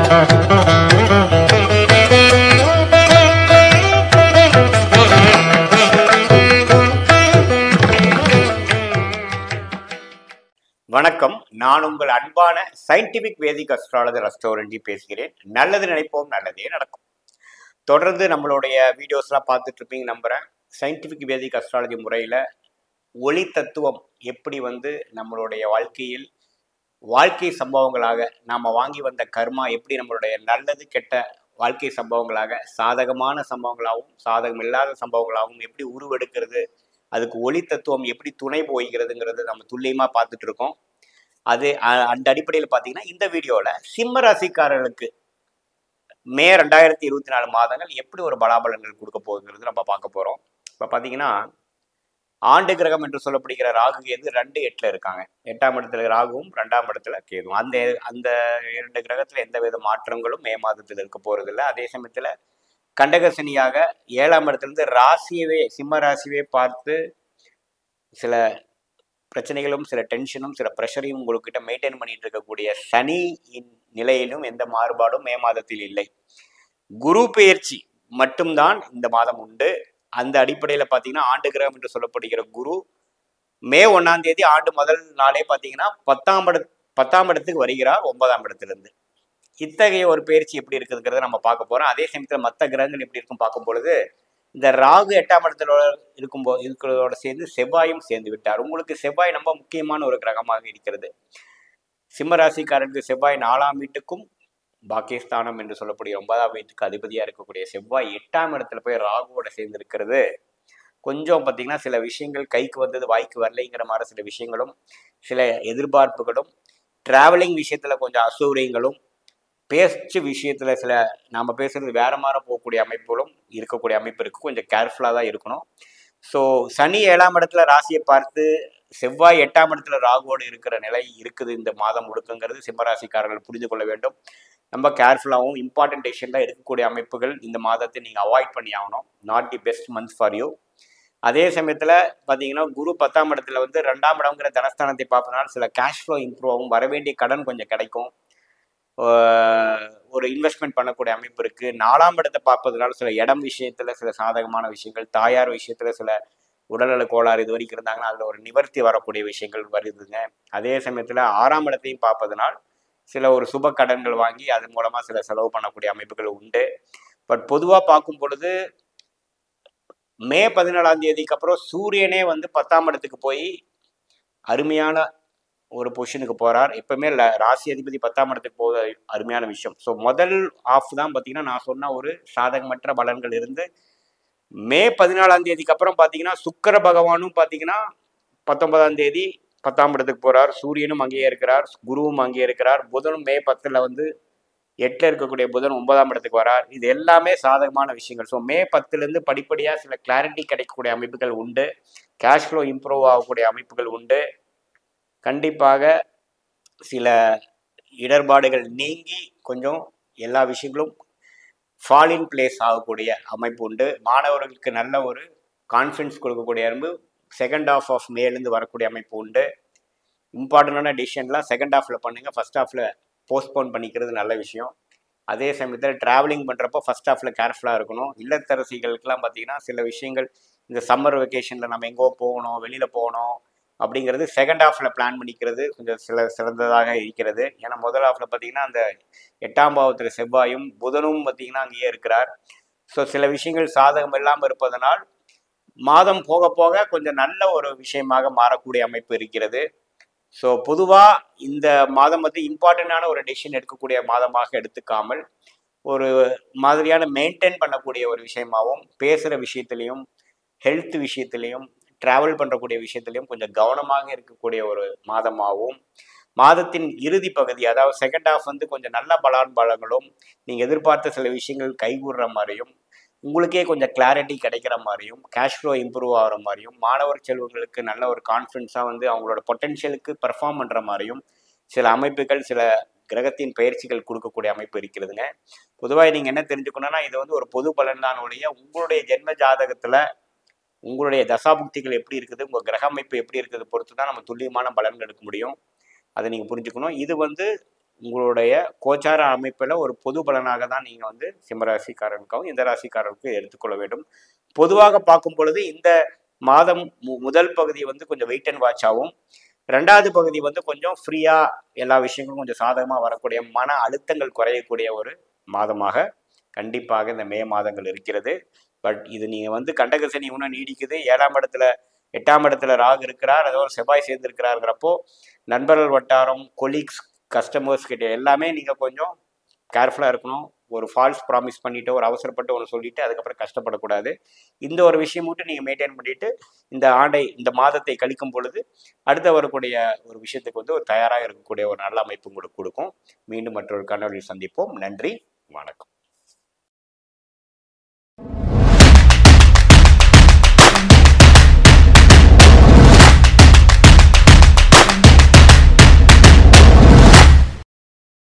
வணக்கம். நான் உங்கள் அன்பான சயின்டிபிக் வேதிக் அஸ்ட்ராலஜர் அஸ்ட்ரோரஞ்சி பேசுகிறேன். நல்லது நினைப்போம், நல்லதே நடக்கும். தொடர்ந்து நம்மளுடைய வீடியோஸ்லாம் பார்த்துட்டு இருப்பீங்க நம்புகிறேன். சயின்டிபிக் வேதிக் அஸ்ட்ராலஜி முறையில் ஒளி தத்துவம் எப்படி நம்மளுடைய வாழ்க்கையில் வாழ்க்கை சம்பவங்களாக நாம் வாங்கி வந்த கர்மா எப்படி நம்மளுடைய நல்லது கெட்ட வாழ்க்கை சம்பவங்களாக சாதகமான சம்பவங்களாகவும் சாதகம் இல்லாத சம்பவங்களாகவும் எப்படி உருவெடுக்கிறது, அதுக்கு ஒளி தத்துவம் எப்படி துணை போய்கிறதுங்கிறது நம்ம துல்லியமாக பார்த்துட்டு இருக்கோம். அது அந்த அடிப்படையில் பார்த்தீங்கன்னா இந்த வீடியோவில் சிம்ம ராசிக்காரர்களுக்கு மே 2024 மாதங்கள் எப்படி ஒரு பலாபலன்கள் கொடுக்க போகுங்கிறது நம்ம பார்க்க போகிறோம். இப்போ பார்த்தீங்கன்னா ஆண்டு கிரகம் என்று சொல்லப்படுகிற ராகு கேது 2-8 இருக்காங்க. 8ஆம் இடத்துல ராகுவும் 2ஆம் இடத்துல கேதுவும். அந்த அந்த 2 கிரகத்தில் எந்த வித மாற்றங்களும் மே மாதத்தில் இருக்க போகிறதில்ல. அதே சமயத்தில் கண்டகசனியாக 7ஆம் இடத்துலேருந்து ராசியவே சிம்ம ராசியவே பார்த்து சில பிரச்சனைகளும் சில டென்ஷனும் சில ப்ரெஷரையும் உங்கள்கிட்ட மெயின்டைன் பண்ணிட்டு இருக்கக்கூடிய சனியின் நிலையிலும் எந்த மாறுபாடும் மே மாதத்தில் இல்லை. குரு பெயர்ச்சி மட்டும்தான் இந்த மாதம் உண்டு. அந்த அடிப்படையில் பார்த்தீங்கன்னா ஆண்டு கிரகம் என்று சொல்லப்படுகிற குரு மே 1ஆம் தேதி ஆண்டு முதல் நாளே பார்த்தீங்கன்னா 10ஆம் இடத்துக்கு வருகிறார் 9ஆம் இடத்திலிருந்து. இத்தகைய ஒரு பயிற்சி எப்படி இருக்குதுங்கிறத நம்ம பார்க்க போகிறோம். அதே சமயத்தில் மற்ற கிரகங்கள் எப்படி இருக்கும் பார்க்கும் பொழுது இந்த ராகு 8ஆம் இடத்துல இருக்கிறதோட சேர்ந்து செவ்வாயும் சேர்ந்து விட்டார். உங்களுக்கு செவ்வாய் ரொம்ப முக்கியமான ஒரு கிரகமாக இருக்கிறது. சிம்ம ராசிக்காரருக்கு செவ்வாய் 4ஆம் வீட்டுக்கும் பாக்கியஸ்தானம் என்று சொல்லக்கூடிய 9ஆம் வீட்டுக்கு அதிபதியாக இருக்கக்கூடிய செவ்வாய் 8ஆம் இடத்துல போய் ராகுவோட சேர்ந்து இருக்கிறது கொஞ்சம் பார்த்தீங்கன்னா சில விஷயங்கள் கைக்கு வந்தது வாய்க்கு வரலைங்கிற மாதிரி சில விஷயங்களும் சில எதிர்பார்ப்புகளும் டிராவலிங் விஷயத்தில் கொஞ்சம் அசௌகரியங்களும் பேச்சு விஷயத்தில் சில நாம் பேசுறது வேற மாதிரி போகக்கூடிய அமைப்புகளும் இருக்கக்கூடிய அமைப்பு இருக்குது. கொஞ்சம் கேர்ஃபுல்லாக தான் இருக்கணும். ஸோ சனி 7ஆம் இடத்துல ராசியை பார்த்து செவ்வாய் 8ஆம் இடத்துல ராகுவோடு இருக்கிற நிலை இருக்குது இந்த மாதம் முழுக்கங்கிறது சிம்மராசிக்காரர்கள் புரிந்து கொள்ள வேண்டும். ரொம்ப கேர்ஃபுல்லாகவும் இம்பார்ட்டன்ட் டெசிஷனில் இருக்கக்கூடிய அமைப்புகள் இந்த மாதத்தை நீங்கள் அவாய்ட் பண்ணி ஆகணும். Not the best month for you. அதே சமயத்தில் பார்த்தீங்கன்னா குரு 10ஆம் இடத்துல 2ஆம் இடம்ங்கிற தனஸ்தானத்தை பார்ப்பதனால சில கேஷ் ஃப்ளோ இம்ப்ரூவ் ஆகும். வரவேண்டிய கடன் கொஞ்சம் கிடைக்கும். ஒரு இன்வெஸ்ட்மெண்ட் பண்ணக்கூடிய அமைப்பு இருக்குது. 4ஆம் இடத்தை பார்ப்பதனால சில இடம் விஷயத்தில் சில சாதகமான விஷயங்கள், தாயார் விஷயத்தில் சில உடல்நல கோளாறு இது வரைக்கும் இருந்தாங்கன்னா அதில் ஒரு நிவர்த்தி வரக்கூடிய விஷயங்கள் வருதுங்க. அதே சமயத்தில் 6ஆம் இடத்தையும் பார்ப்பதனால் சில ஒரு சுப கடன்கள் வாங்கி அதன் மூலமாக சில செலவு பண்ணக்கூடிய அமைப்புகள் உண்டு. பட் பொதுவாக பார்க்கும் பொழுது மே 14ஆம் தேதிக்கு அப்புறம் சூரியனே 10ஆம் இடத்துக்கு போய் அருமையான ஒரு பொசிஷனுக்கு போகிறார். எப்பவுமே ராசி அதிபதி 10ஆம் இடத்துக்கு போவது அருமையான விஷயம். ஸோ முதல் ஆஃப் தான் பார்த்தீங்கன்னா நான் சொன்ன ஒரு சாதகமற்ற பலன்கள் இருந்து மே 14ஆம் தேதிக்கு அப்புறம் பார்த்தீங்கன்னா சுக்கிர பகவானும் பார்த்தீங்கன்னா 19ஆம் தேதி 10ஆம் இடத்துக்கு போகிறார். சூரியனும் அங்கேயே இருக்கிறார், குருவும் அங்கேயே இருக்கிறார். புதனும் மே 10ல் 8ல் இருக்கக்கூடிய புதன் 9ஆம் இடத்துக்கு வரார். இது எல்லாமே சாதகமான விஷயங்கள். ஸோ மே 10லேருந்து படிப்படியாக சில கிளாரிட்டி கிடைக்கக்கூடிய அமைப்புகள் உண்டு. கேஷ் ஃப்ளோ இம்ப்ரூவ் ஆகக்கூடிய அமைப்புகள் உண்டு. கண்டிப்பாக சில இடர்பாடுகள் நீங்கி கொஞ்சம் எல்லா விஷயங்களும் ஃபால் இன் பிளேஸ் ஆகக்கூடிய அமைப்பு உண்டு. மாணவர்களுக்கு நல்ல ஒரு கான்ஃபிடன்ஸ் கொடுக்கக்கூடிய அமைப்பு செகண்ட் ஆஃப் ஆஃப் மேலேருந்து வரக்கூடிய அமைப்பு உண்டு. இம்பார்ட்டண்டான டிசிஷன்லாம் செகண்ட் ஹாஃபில் பண்ணுங்கள், ஃபஸ்ட் ஹாஃபில் போஸ்ட்போன் பண்ணிக்கிறது நல்ல விஷயம். அதே சமயத்தில் ட்ராவலிங் பண்ணுறப்போ ஃபஸ்ட் ஹாஃபில் கேர்ஃபுல்லாக இருக்கணும். இல்லத்தரசிகளுக்கெல்லாம் பார்த்தீங்கன்னா சில விஷயங்கள் இந்த சம்மர் வெக்கேஷனில் நம்ம எங்கோ போகணும், வெளியில் போகணும் அப்படிங்கிறது செகண்ட் ஹாஃபில் பிளான் பண்ணிக்கிறது கொஞ்சம் சிறந்ததாக இருக்கிறது. ஏன்னா முதல் ஹாஃபில் பார்த்தீங்கன்னா அந்த 8ஆம் பாவத்தில் செவ்வாயும் புதனும் பார்த்தீங்கன்னா அங்கேயே இருக்கிறார். ஸோ சில விஷயங்கள் சாதகம் இல்லாமல் இருப்பதனால் மாதம் போக போக கொஞ்சம் நல்ல ஒரு விஷயமாக மாறக்கூடிய அமைப்பு இருக்கிறது. ஸோ பொதுவாக இந்த மாதம் இம்பார்ட்டண்டான ஒரு டெசிஷன் எடுக்கக்கூடிய மாதமாக எடுத்துக்காமல் ஒரு மாதிரியான மெயின்டைன் பண்ணக்கூடிய ஒரு விஷயமாகவும் பேசுகிற விஷயத்துலையும் ஹெல்த் விஷயத்துலையும் ட்ராவல் பண்ணுறக்கூடிய விஷயத்துலையும் கொஞ்சம் கவனமாக இருக்கக்கூடிய ஒரு மாதமாகவும் மாதத்தின் இறுதி பகுதி அதாவது செகண்ட் ஹாஃப் கொஞ்சம் நல்ல பலன்களும் நீங்கள் எதிர்பார்த்த சில விஷயங்கள் கைகூடுற மாதிரியும் உங்களுக்கே கொஞ்சம் கிளாரிட்டி கிடைக்கிற மாதிரியும் கேஷ் ஃப்ளோ இம்ப்ரூவ் ஆகிற மாதிரியும் மாணவர் செல்வங்களுக்கு நல்ல ஒரு கான்ஃபிடன்ஸாக அவங்களோட பொட்டென்ஷியலுக்கு பெர்ஃபார்ம் பண்ணுற மாதிரியும் சில அமைப்புகள் சில கிரகத்தின் பயிற்சிகள் கொடுக்கக்கூடிய அமைப்பு இருக்கிறதுங்க. பொதுவாக நீங்கள் என்ன தெரிஞ்சுக்கணும்னா இது ஒரு பொது பலன் தான் ஒழிய உங்களுடைய ஜென்ம ஜாதகத்தில் உங்களுடைய தசாபுக்திகள் எப்படி இருக்குது, உங்கள் கிரக அமைப்பு எப்படி இருக்குது பொறுத்து தான் நம்ம துல்லியமான பலன்கள் எடுக்க முடியும். அதை நீங்கள் புரிஞ்சுக்கணும். இது உங்களுடைய கோச்சார அமைப்பில் ஒரு பொது பலனாக தான் நீங்கள் வந்து சிம்மராசிக்காரனுக்காகவும் இந்த ராசிக்காரருக்கும் எடுத்துக்கொள்ள வேண்டும். பொதுவாக பார்க்கும் பொழுது இந்த மாதம் முதல் பகுதி வந்து கொஞ்சம் வெயிட் அண்ட் வாட்ச் ஆகும். ரெண்டாவது பகுதி வந்து கொஞ்சம் ஃப்ரீயா எல்லா விஷயங்களும் கொஞ்சம் சாதகமாக வரக்கூடிய மன அழுத்தங்கள் குறையக்கூடிய ஒரு மாதமாக கண்டிப்பாக இந்த மே மாதங்கள் இருக்கிறது. பட் இது நீங்க வந்து கண்டகசனி இன்னும் நீடிக்குது, 7ஆம் இடத்துல 8ஆம் இடத்துல ராகு இருக்கிறார், அதோ செவ்வாய் சேர்ந்து இருக்கிறாருங்கிறப்போ நண்பர்கள் வட்டாரம், கொலீக்ஸ், கஸ்டமர்ஸ் கிட்ட எல்லாமே நீங்க கொஞ்சம் கேர்ஃபுல்லா இருக்கணும். ஒரு ஃபால்ஸ் ப்ராமிஸ் பண்ணிட்டு ஒரு அவசரப்பட்டு ஒன்று சொல்லிட்டு அதுக்கப்புறம் கஷ்டப்படக்கூடாது. இந்த ஒரு விஷயம் மட்டும் நீங்க மெயின்டைன் பண்ணிட்டு இந்த மாதத்தை கழிக்கும் பொழுது அடுத்த வரக்கூடிய ஒரு விஷயத்துக்கு வந்து ஒரு தயாராக இருக்கக்கூடிய ஒரு நல்ல அமைப்பு உங்களுக்கு கொடுக்கும். மீண்டும் மற்றொரு கண்ணொலியில் சந்திப்போம். நன்றி, வணக்கம்.